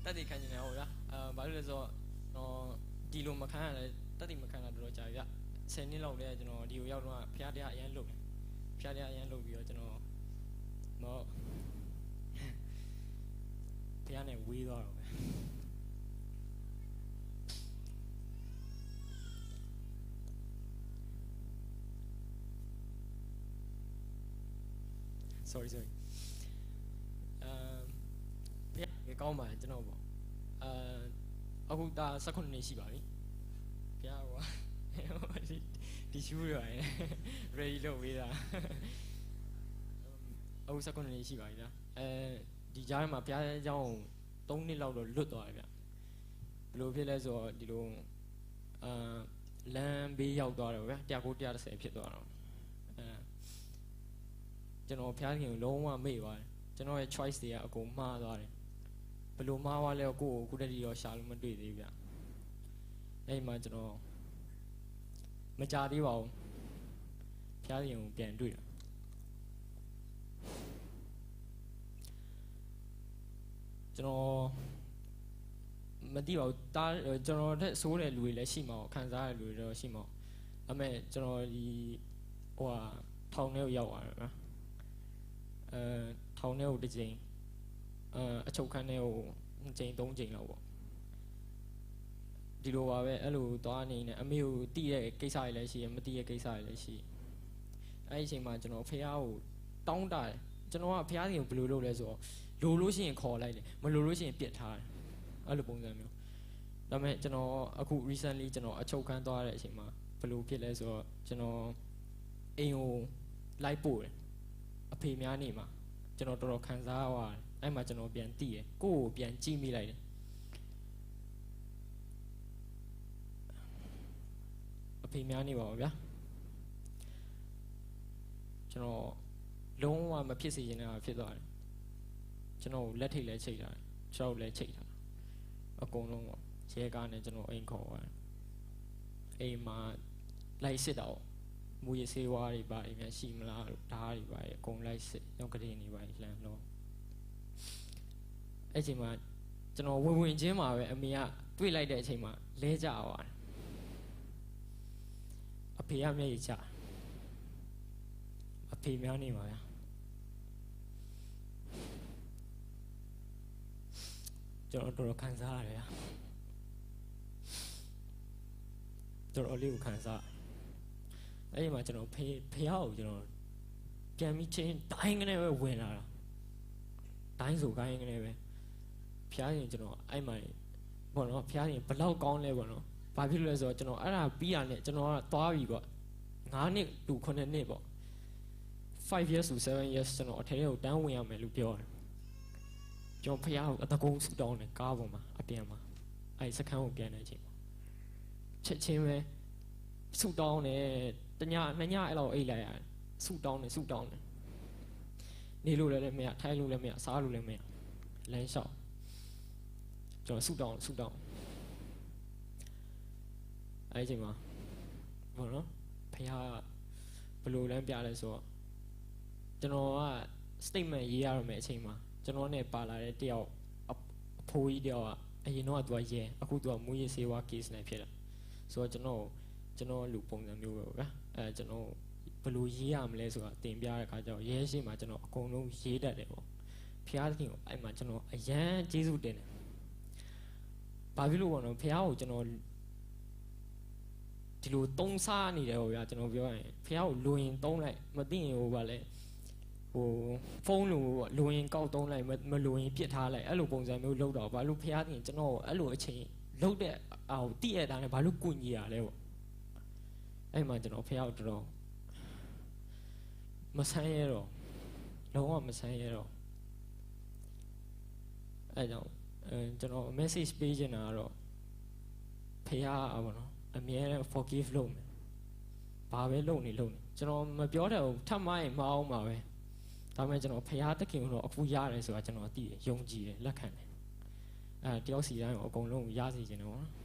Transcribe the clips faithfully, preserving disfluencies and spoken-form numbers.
တက်တည်ခံနေတယ်ဟုတ်လားအဲဘာလို့လဲဆိုတော့တော့ဒီလိုမခံရလဲတက်တည်မခံတာတော်တော်ကြာပြီဗျဆယ်နှစ်လောက်တည်းကျွန်တော်ဒီကိုရောက်တော့ဖျားတရားအရန်လုပ်တယ်ဖျားတရားအရန်လုပ်ပြီးတော့ကျွန်တော်မဟုတ်ဖျားနဲ့ဝေးသွားတော့ပဲ sorry sorry အဲဖျားကကောင်းပါတယ်ကျွန်တော်ပေါ့အဲအခုဒါ၁၉နှစ်ရှိပါပြီဖျားကွာဒီရှူးရယ် ready လုပ်ဝေးတာအခု၁၉နှစ်ရှိပါပြီလားအဲဒီကြားထဲမှာဖျားเจ้า၃နှစ်လောက်တော့လွတ်သွားတယ်ဗျဘယ်လိုဖြစ်လဲဆိုတော့ဒီလိုအာလမ်းဘေးရောက်သွားတယ်ဗျ၁၉၁၁၀ဖြစ်သွားတော့အဲကျွန်တော်ဖျားခင်ကိုလုံးဝမေ့သွားတယ်ကျွန်တော်ရဲ့ choice တွေကအကုန်မှားသွားတယ်ဘယ်လိုမှားသွားလဲကိုကိုခုတည်းရောရှာလို့မတွေ့သေးဘူးဗျအဲ့မှာကျွန်တော်မကြသေးပါဘူးဖျားခင်ကိုပြန်တွေ့တာကျွန်တော်မသိပါဘူးတားကျွန်တော်တက်ဆိုးတဲ့လူတွေလည်းရှိမှာခံစားရတဲ့လူတွေတော့ရှိမှာအမေကျွန်တော်ဒီဟိုဟာထောင်ထဲကိုရောက်သွားတယ်နော်အဲထောင်ထဲကိုတစ်ချိန်အဲအချုပ်ခန်းထဲကိုတစ်ချိန်သုံးချိန်လောက်ပေါ့ဒီလိုပါပဲအဲ့လိုသွားနေနေအမေကိုတီးတဲ့ကိစ္စတွေလည်းရှိရမတီးတဲ့ကိစ္စတွေလည်းရှိအဲ့ဒီအချိန်မှာကျွန်တော်ဖះကိုတောင်းတတယ်ကျွန်တော်ကဖះစီကိုဘယ်လိုလုပ်လဲဆိုတော့လိုလို့ရှိရင်ခေါ်လိုက်တယ်မလိုလို့ရှိရင်ပြစ်ထားတယ်အဲ့လိုပုံစံမျိုးဒါပေမဲ့ကျွန်တော်အခု recently ကျွန်တော်အချုပ်ခန်းသွားတဲ့အချိန်မှာဘယ်လိုဖြစ်လဲဆိုတော့ကျွန်တော်အိမ်ကိုလိုက်ပို့တယ်အဖေများနေမှာကျွန်တော်တော်တော်ခံစားရတယ်အဲ့မှာကျွန်တော်ပြန်တီးတယ်ကိုယ့်ကိုပြန်ကြည့်မိလိုက်တယ်အဖေများနေပါဘူးဗျာကျွန်တော်လုံးဝမဖြစ်စေချင်တာဖြစ်သွားတယ်ကျွန်တော်လက်ထိတ်လဲချိတ်ထားတယ်ခြေထောက်လဲချိတ်ထားအကုန်လုံးပေါ့ရဲကားနဲ့ကျွန်တော်အိမ်ခေါ်သွားတယ်အိမ်မှာလိုက်စစ်တော့မူရစေးဝါးတွေပါတွေများရှိမလားဓာတ်တွေပါအကုန်လိုက်စစ်ရောက်ကလေးနေပါလှမ်းတော့အဲ့ချိန်မှာကျွန်တော်ဝင်ဝင်ချင်းမှာပဲအမေကတွေ့လိုက်တဲ့အချိန်မှာလဲကြသွားတယ်အဖေကမျက်ရည်ချအဖေများနေပါဗျာကျွန်တော်တော်တော်ခံစားရတယ်ဗျာတော်တော်လေးကိုခံစားအဲ့ဒီမှာကျွန်တော်ဖေဖေဟောက်ကိုကျွန်တော်ပြန်ပြီးချင်းတိုင်းကနေပဲဝင်လာတာတိုင်းဆိုကိုင်းကနေပဲဖျားရင်ကျွန်တော်အဲ့မှာဘောနော်ဖျားရင်ဘလောက်ကောင်းလဲဘောနော်ဘာဖြစ်လို့လဲဆိုတော့ကျွန်တော်အဲ့ဒါပြီးရနဲ့ကျွန်တော်ကသွားပြီပေါ့၅နှစ်တူခုနှစ်နှစ်ပေါ့five years to seven years ကျွန်တော်အထဲကိုတန်းဝင်ရမယ်လို့ပြောတယ်ကျွန်တော်ဖျားကိုအတကုံးဆူတောင်းတယ်ကားပေါ်မှာအပြင်မှာအဲ့စခန်းကိုပြန်တဲ့အချိန်ချက်ချင်းပဲဆူတောင်းတယ်တညနှစ်ညအဲ့လောက်အိတ်လိုက်ရတယ်ဆူတောင်းတယ်ဆူတောင်းတယ်နေလို့လည်းမရထိုင်လို့လည်းမရစားလို့လည်းမရလမ်းလျှောက်ကျွန်တော်ဆူတောင်းဆူတောင်းအဲ့ဒီအချိန်မှာဘောနော်ဖះဘယ်လိုလမ်းပြလဲဆိုတော့ကျွန်တော်က statement ရေးရရမယ်အချိန်မှာကျွန်တော်နဲ့ပါလာတဲ့တယောက်အဖိုးကြီးတယောက်ကအရင်တော့သူကရဲအခုသူကမူရစေဝါ case နဲ့ဖြစ်တာဆိုတော့ကျွန်တော်ကျွန်တော်လူပုံစံမျိုးပဲဗျာအဲကျွန်တော်ဘယ်လိုရေးရမလဲဆိုတာတင်ပြတဲ့အခါကျတော့ရဲရှိမှကျွန်တော်အကုန်လုံးရေးတတ်တယ်ပေါ့ဖះသခင်ကိုအဲ့မှာကျွန်တော်အရန်ကျေးဇူးတင်တယ်ဘာဖြစ်လို့ပေါ့နော်ဖះကိုကျွန်တော်ဒီလိုတုံးစားနေတယ်ပေါ့ဗျာကျွန်တော်ပြောရင်ဖះကိုလိုရင်တုံးလိုက်မသိရင်ဟိုပါလဲဟိုဖုန်းလိုလိုရင်ကောက်တုံးလိုက်မလိုရင်ပြစ်ထားလိုက်အဲ့လိုပုံစံမျိုးလုပ်တော့ဘာလို့ဖះသခင်ကျွန်တော်အဲ့လိုအချိန်လုပ်တဲ့အာကိုတိရတာနဲ့ဘာလို့ကုညီရလဲပေါ့အဲ့မှာကျွန်တော်ဖះကိုတော်တော်မဆန်းရတော့လုံးဝမဆန်းရတော့အဲ့ကြောင့်အဲကျွန်တော် message ပေးချင်တာကတော့ဖះอ่ะဗောနော်အမြဲတမ်း forgive လုပ်မယ်ဘာပဲလုပ်နေလုပ်နေကျွန်တော်မပြောတဲ့ဘူးထပ်မရင်မအောင်ပါပဲဒါပေမဲ့ကျွန်တော်ဖះတခင်တော့အခုရတယ်ဆိုတာကျွန်တော်သိတယ်ယုံကြည်တယ်လက်ခံတယ်အဲတယောက်စီတိုင်းကိုအကုန်လုံးရစီခြင်းတယ်ဗောနော်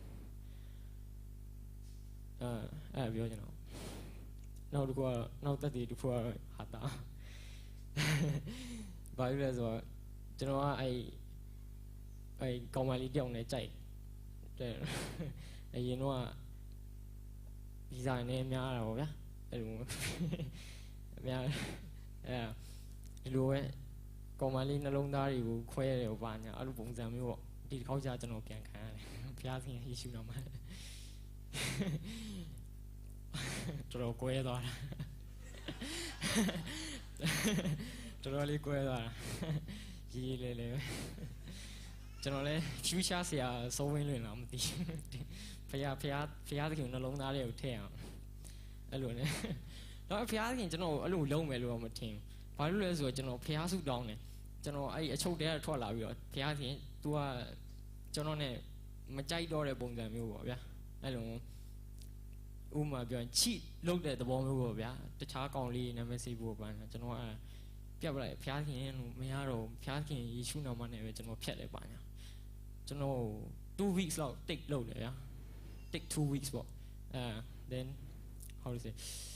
အဲအဲ့ပြောချင်တော့နောက်တစ်ခုကနောက်သက်တည်တစ်ခုကဟာတာဘာလို့လဲဆိုတော့ကျွန်တော်ကအဲ့ ai câu mà đi điều này chạy để ai nó visa này em nhá rồi á ai đúng nhá à luôn ấy câu mà đi nó lông đá thì cũng khoe đều vàng nhá lúc bụng giảm như đi khâu ra cho nó càng khá phía thì issue nào mà cho nó quê rồi cho nó đi quê rồi gì lệ lệ cho nó lấy future sẽ số viên luyện làm gì phía phía phía thì nó lông đá đều theo ai luôn đấy đó phía thì cho nó ở lùi lâu mày luôn mà thêm phải lúc rồi cho nó phía sụt đòn này cho nó ai châu đấy thoa lại rồi phía thì tua cho nó này mà chạy đo để bông giảm nhiều vậy ai luôn u mà biểu chị lúc để tập bóng nhiều vậy để trả công lý này mới xí bộ bạn cho nó à biết lại phía thì mấy hà rồi phía thì issue nào mà này cho nó phết lại bạn cho nó two weeks lâu take lâu đấy á take two weeks bộ à then how to say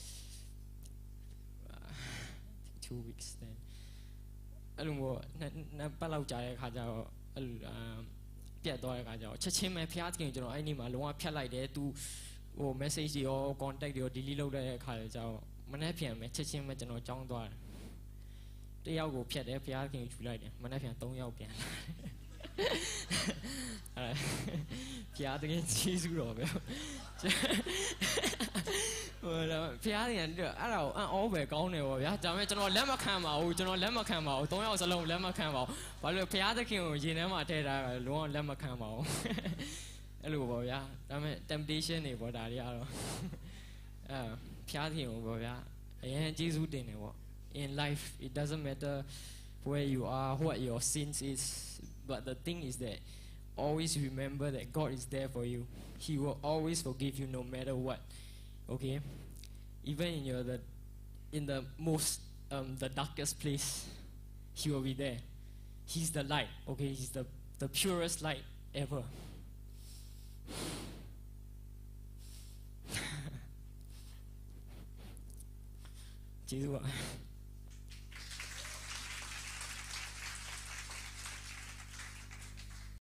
two weeks then ai luôn bộ nó bắt lâu chạy khá giờ biết đôi cái giờ chắc chắn mấy phía thì cho nó anh mà luôn phía lại để tu ô message gì ô contact gì delete lâu đấy khá giờ mình hay phiền mấy chắc chắn mấy cho nó trong đôi cái yêu của phía đấy phía thì chủ lại đấy mình hay phiền tông yêu phiền phía thì cái chi số rồi vậy rồi phía thì được à đâu à ô về câu này rồi cho mấy cho nó lấy mà xem vào cho nó lấy mà xem vào tông yêu sẽ lâu lấy mà xem vào và rồi phía thì kiểu gì nữa mà thế là luôn lấy mà xem vào ai luôn vậy á cho mấy temptation này vào đại rồi à phía thì vậy á anh chỉ số tiền này vậy in life it doesn't matter where you are what your sins is but the thing is that always remember that God is there for you he will always forgive you no matter what okay even in your the in the most um, the darkest place he will be there he's the light okay he's the the purest light ever Jesus